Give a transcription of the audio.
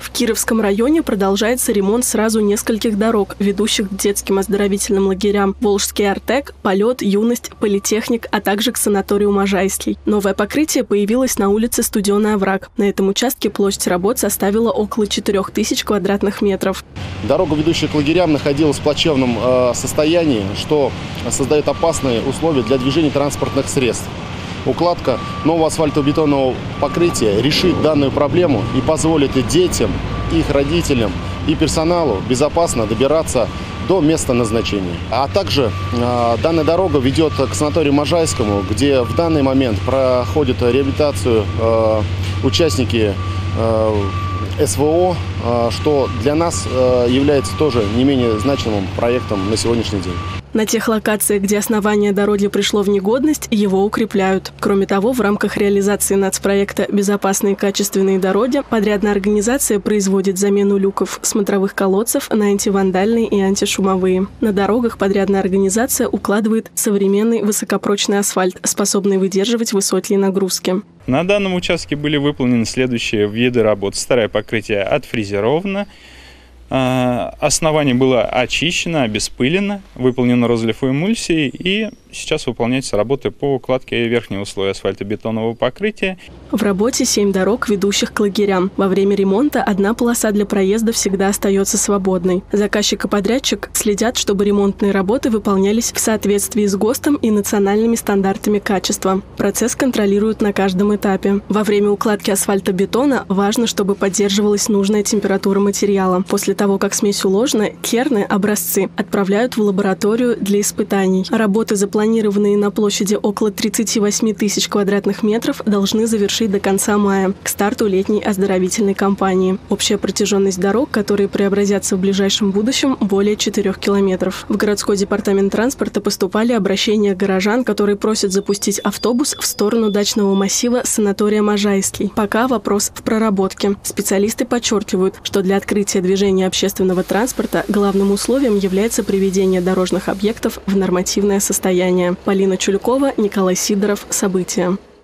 В Кировском районе продолжается ремонт сразу нескольких дорог, ведущих к детским оздоровительным лагерям Волжский Артек, Полет, Юность, Политехник, а также к санаторию Можайский. Новое покрытие появилось на улице Студеный овраг. На этом участке площадь работ составила около 4000 квадратных метров. Дорога, ведущая к лагерям, находилась в плачевном состоянии, что создает опасные условия для движения транспортных средств. Укладка нового асфальтобетонного покрытия решит данную проблему и позволит и детям, их родителям, и персоналу безопасно добираться до места назначения. А также данная дорога ведет к санаторию Можайскому, где в данный момент проходят реабилитацию участники СВО, что для нас является тоже не менее значимым проектом на сегодняшний день. На тех локациях, где основание дороги пришло в негодность, его укрепляют. Кроме того, в рамках реализации нацпроекта «Безопасные и качественные дороги» подрядная организация производит замену люков смотровых колодцев на антивандальные и антишумовые. На дорогах подрядная организация укладывает современный высокопрочный асфальт, способный выдерживать высокие нагрузки. На данном участке были выполнены следующие виды работ. Старое покрытие отфрезеровано, основание было очищено, обеспылено, выполнена розлив и эмульсии, и сейчас выполняются работы по укладке верхнего слоя асфальтобетонного покрытия. В работе 7 дорог, ведущих к лагерям. Во время ремонта одна полоса для проезда всегда остается свободной. Заказчик и подрядчик следят, чтобы ремонтные работы выполнялись в соответствии с ГОСТом и национальными стандартами качества. Процесс контролируют на каждом этапе. Во время укладки асфальтобетона важно, чтобы поддерживалась нужная температура материала. После того, как смесь уложена, керны, образцы, отправляют в лабораторию для испытаний. Работы, запланированные на площади около 38 тысяч квадратных метров, должны завершить до конца мая, к старту летней оздоровительной кампании. Общая протяженность дорог, которые преобразятся в ближайшем будущем, более 4 километров. В городской департамент транспорта поступали обращения горожан, которые просят запустить автобус в сторону дачного массива санатория Можайский. Пока вопрос в проработке. Специалисты подчеркивают, что для открытия движения общественного транспорта главным условием является приведение дорожных объектов в нормативное состояние. Полина Чулькова, Николай Сидоров. События.